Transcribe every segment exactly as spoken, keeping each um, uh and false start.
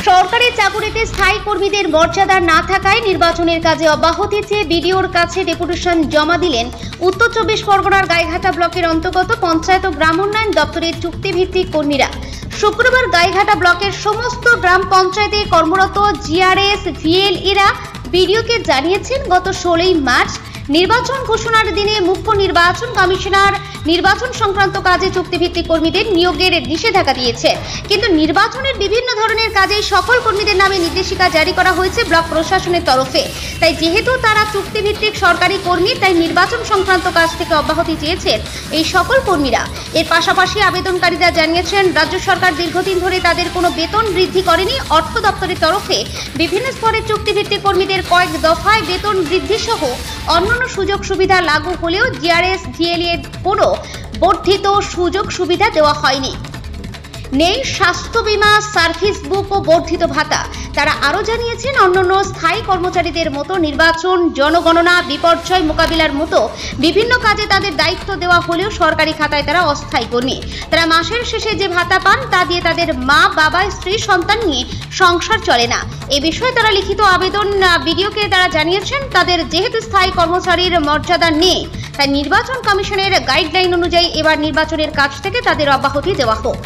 সরকারি চাকুরিতে স্থায়ী কর্মীদের মর্যাদা না থাকায় নির্বাচনের কাজে অব্যাহতি চেয়ে বিডিওর কাছে ডেপুটেশন জমা দিলেন উত্তর চব্বিশ পরগনার গাইঘাটা ব্লকের অন্তর্গত পঞ্চায়েত ও গ্রাম উন্নয়ন দপ্তরের চুক্তিভিত্তিক কর্মীরা। শুক্রবার গাইঘাটা ব্লকের সমস্ত গ্রাম পঞ্চায়েতে কর্মরত জিআরএস ভিএলইরা বিডিওকে জানিয়েছেন গত ষোলোই মার্চ নির্বাচন ঘোষণার দিনে মুখ্য নির্বাচন কমিশনার নির্বাচন সংক্রান্ত কাজে চুক্তিভিত্তিক কর্মীদের নিয়োগের নিষেধাজ্ঞা দিয়েছে, কিন্তু নির্বাচনের বিভিন্ন ধরনের কাজে সকল কর্মীদের নামে নির্দেশিকা জারি করা হয়েছে ব্লক প্রশাসনের তরফে। তাই যেহেতু তারা চুক্তিভিত্তিক সরকারি কর্মী, তাই নির্বাচন সংক্রান্ত কাজ থেকে অব্যাহতি চেয়েছেন এই সকল কর্মীরা। এর পাশাপাশি আবেদনকারীরা জানিয়েছেন রাজ্য সরকার দীর্ঘদিন ধরে তাদের কোনো বেতন বৃদ্ধি করেনি। অর্থ দপ্তরের তরফে বিভিন্ন স্তরের চুক্তিভিত্তিক কর্মীদের কয়েক দফায় বেতন বৃদ্ধি সহ অন্যান্য সুযোগ সুবিধা লাগু হলেও জিআরএস ভিএলই এর কোনো বর্ধিত সুযোগ সুবিধা দেওয়া হয়নি। নেই স্বাস্থ্য বীমা, সার্ভিস বুক ও বর্ধিত ভাতা। তারা আরও জানিয়েছেন অন্যান্য স্থায়ী কর্মচারীদের মতো নির্বাচন, জনগণনা, বিপর্যয় মোকাবিলার মতো বিভিন্ন কাজে তাদের দায়িত্ব দেওয়া হলেও সরকারি খাতায় তারা অস্থায়ী কর্মী। তারা মাসের শেষে যে ভাতা পান তা দিয়ে তাদের মা, বাবা, স্ত্রী, সন্তান নিয়ে সংসার চলে না। এ বিষয়ে তারা লিখিত আবেদন বিডিওকে তারা জানিয়েছেন তাদের যেহেতু স্থায়ী কর্মচারীর মর্যাদা নেই, তাই নির্বাচন কমিশনের গাইডলাইন অনুযায়ী এবার নির্বাচনের কাজ থেকে তাদের অব্যাহতি দেওয়া হোক।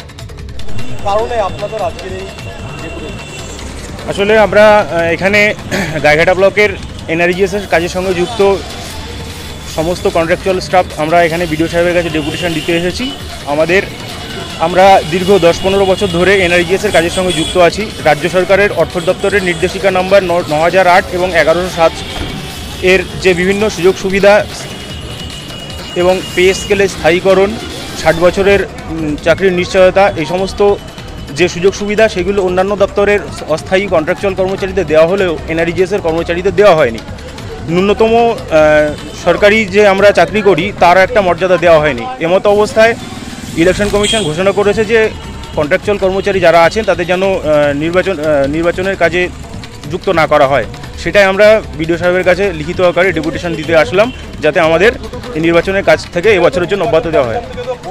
আসলে আমরা এখানে গাইঘাটা ব্লকের এনআরজিএস এর কাজের সঙ্গে যুক্ত সমস্ত কন্ট্রাকচুয়াল স্টাফ আমরা এখানে বিডিও সাহেবের কাছে ডেপুটেশন দিতে এসেছি। আমাদের আমরা দীর্ঘ দশ পনেরো বছর ধরে এনআরজিএস এর কাজের সঙ্গে যুক্ত আছি। রাজ্য সরকারের অর্থ দপ্তরের নির্দেশিকা নম্বর ন হাজার আট এবং এগারোশো সাত এর যে বিভিন্ন সুযোগ সুবিধা এবং পে স্কেলের স্থায়ীকরণ, ষাট বছরের চাকরির নিশ্চয়তা, এই সমস্ত যে সুযোগ সুবিধা সেগুলো অন্যান্য দপ্তরের অস্থায়ী কন্ট্রাকচুয়াল কর্মচারীদের দেওয়া হলেও এনআরজিএসের কর্মচারীদের দেওয়া হয়নি। ন্যূনতম সরকারি যে আমরা চাকরি করি তার একটা মর্যাদা দেওয়া হয়নি। এমতো অবস্থায় ইলেকশন কমিশন ঘোষণা করেছে যে কন্ট্রাকচুয়াল কর্মচারী যারা আছেন তাদের যেন নির্বাচন নির্বাচনের কাজে যুক্ত না করা হয়। সেটাই আমরা বিডিও সাহেবের কাছে লিখিত আকারে ডেপুটেশন দিতে আসলাম, যাতে আমাদের এই নির্বাচনের কাজ থেকে এবছরের জন্য অব্যাহত দেওয়া হয়।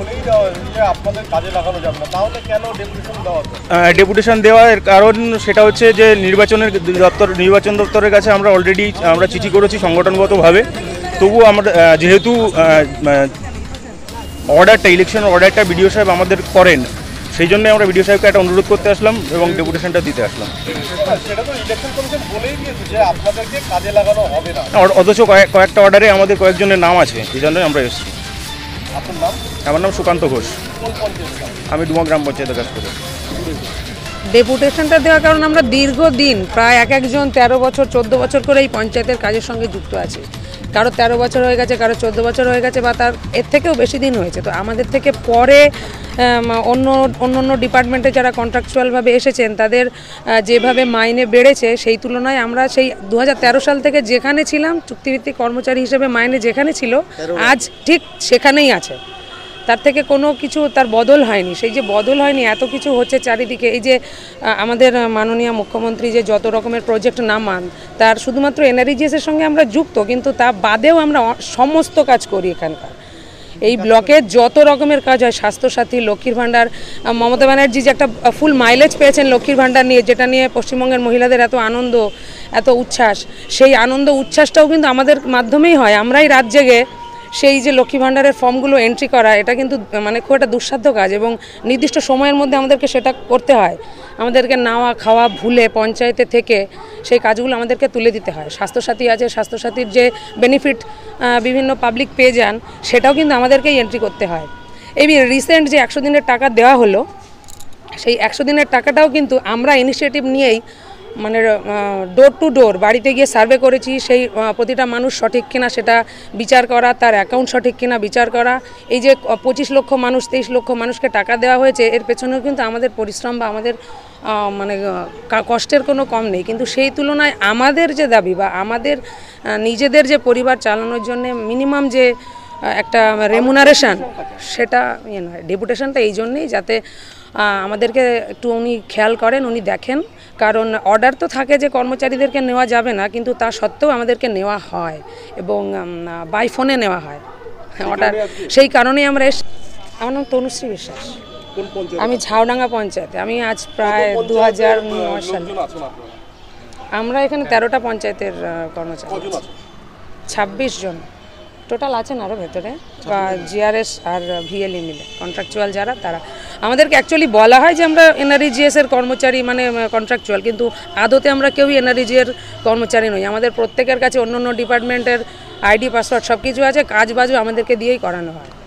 ডেপুটেশন দেওয়ার কারণ সেটা হচ্ছে যে নির্বাচনের দপ্তর নির্বাচন দপ্তরের কাছে আমরা অলরেডি আমরা চিঠি করেছি সংগঠনগতভাবে। তবুও আমরা যেহেতু অর্ডারটা ইলেকশন অর্ডারটা বিডিও সাহেব আমাদের করেন, সেই জন্য আমরা বিডিও সাহেবকে একটা অনুরোধ করতে আসলাম এবং ডেপুটেশনটা দিতে আসলাম। অথচ কয়েকটা অর্ডারে আমাদের কয়েকজনের নাম আছে, এই জন্যই আমরা এসেছি। আমার নাম সুকান্ত ঘোষ, আমি ডুমা গ্রাম পঞ্চায়েতের কাজ করি। ডেপুটেশনটা দেওয়ার কারণ আমরা দীর্ঘদিন প্রায় এক একজন তেরো বছর চোদ্দো বছর করে এই পঞ্চায়েতের কাজের সঙ্গে যুক্ত আছি। কারো তেরো বছর হয়ে গেছে, কারো চোদ্দো বছর হয়ে গেছে, বা তার এর থেকেও বেশি দিন হয়েছে। তো আমাদের থেকে পরে অন্য অন্য অন্য ডিপার্টমেন্টে যারা কন্ট্রাকচুয়ালভাবে এসেছেন তাদের যেভাবে মাইনে বেড়েছে সেই তুলনায় আমরা সেই দু হাজার তেরো সাল থেকে যেখানে ছিলাম চুক্তিভিত্তিক কর্মচারী হিসেবে মাইনে যেখানে ছিল আজ ঠিক সেখানেই আছে। তার থেকে কোনো কিছু তার বদল হয়নি। সেই যে বদল হয়নি, এত কিছু হচ্ছে চারিদিকে। এই যে আমাদের মাননীয় মুখ্যমন্ত্রী যে যত রকমের প্রজেক্ট নামান, তার শুধুমাত্র এনআরজিএসের সঙ্গে আমরা যুক্ত, কিন্তু তা বাদেও আমরা সমস্ত কাজ করি এখানকার। এই ব্লকে যত রকমের কাজ হয়, স্বাস্থ্যসাথী, লক্ষ্মীর ভাণ্ডার, মমতা ব্যানার্জি যে একটা ফুল মাইলেজ পেয়েছেন লক্ষ্মীর ভাণ্ডার নিয়ে, যেটা নিয়ে পশ্চিমবঙ্গের মহিলাদের এত আনন্দ, এত উচ্ছ্বাস, সেই আনন্দ উচ্ছ্বাসটাও কিন্তু আমাদের মাধ্যমেই হয়। আমরাই রাত জেগে সেই যে লক্ষ্মী ভাণ্ডারের ফর্মগুলো এন্ট্রি করা, এটা কিন্তু মানে খুব একটা দুঃসাধ্য কাজ এবং নির্দিষ্ট সময়ের মধ্যে আমাদেরকে সেটা করতে হয়। আমাদেরকে নাওয়া খাওয়া ভুলে পঞ্চায়েতে থেকে সেই কাজগুলো আমাদেরকে তুলে দিতে হয়। স্বাস্থ্যসাথী আছে, স্বাস্থ্যসাথীর যে বেনিফিট বিভিন্ন পাবলিক পেয়ে যান, সেটাও কিন্তু আমাদেরকেই এন্ট্রি করতে হয়। এই রিসেন্ট যে একশো দিনের টাকা দেওয়া হলো, সেই একশো দিনের টাকাটাও কিন্তু আমরা ইনিশিয়েটিভ নিয়েই মানে ডোর টু ডোর বাড়িতে গিয়ে সার্ভে করেছি। সেই প্রতিটা মানুষ সঠিক কিনা সেটা বিচার করা, তার অ্যাকাউন্ট সঠিক কিনা বিচার করা। এই যে পঁচিশ লক্ষ মানুষ তেইশ লক্ষ মানুষকে টাকা দেওয়া হয়েছে, এর পেছনেও কিন্তু আমাদের পরিশ্রম বা আমাদের মানে কষ্টের কোনো কম নেই। কিন্তু সেই তুলনায় আমাদের যে দাবি বা আমাদের নিজেদের যে পরিবার চালানোর জন্য মিনিমাম যে একটা রেমুনারেশন, সেটা ইয়ে নয়। ডেপুটেশনটা এই জন্যেই যাতে আমাদেরকে একটু উনি খেয়াল করেন, উনি দেখেন। কারণ অর্ডার তো থাকে যে কর্মচারীদেরকে নেওয়া যাবে না, কিন্তু তা সত্ত্বেও আমাদেরকে নেওয়া হয় এবং বাই ফোনে নেওয়া হয় অর্ডার। সেই কারণেই আমরা এস আমার নাম তনুশ্রী বিশ্বাস। কোন পঞ্চায়েত? আমি ঝাউডাঙ্গা পঞ্চায়েতে, আমি আজ প্রায় দু হাজার নয় সালে। লোকজন আছেন আপনারা? আমরা এখানে তেরোটা পঞ্চায়েতের আহ, কর্মচারী কজন আছি। আছেন? ছাব্বিশ জন টোটাল আছেন আরও ভেতরে, বা জিআরএস আর ভিএলই মিলে কন্ট্রাকচুয়াল যারা, তারা আমাদেরকে অ্যাকচুয়ালি বলা হয় যে আমরা এনআরইজিএস এর কর্মচারী, মানে কন্ট্রাকচুয়াল, কিন্তু আদতে আমরা কেউই এনআরইজি এর কর্মচারী নই। আমাদের প্রত্যেকের কাছে অন্য অন্য ডিপার্টমেন্টের আইডি পাসওয়ার্ড সব কিছু আছে, কাজ বাজও আমাদেরকে দিয়েই করানো হয়।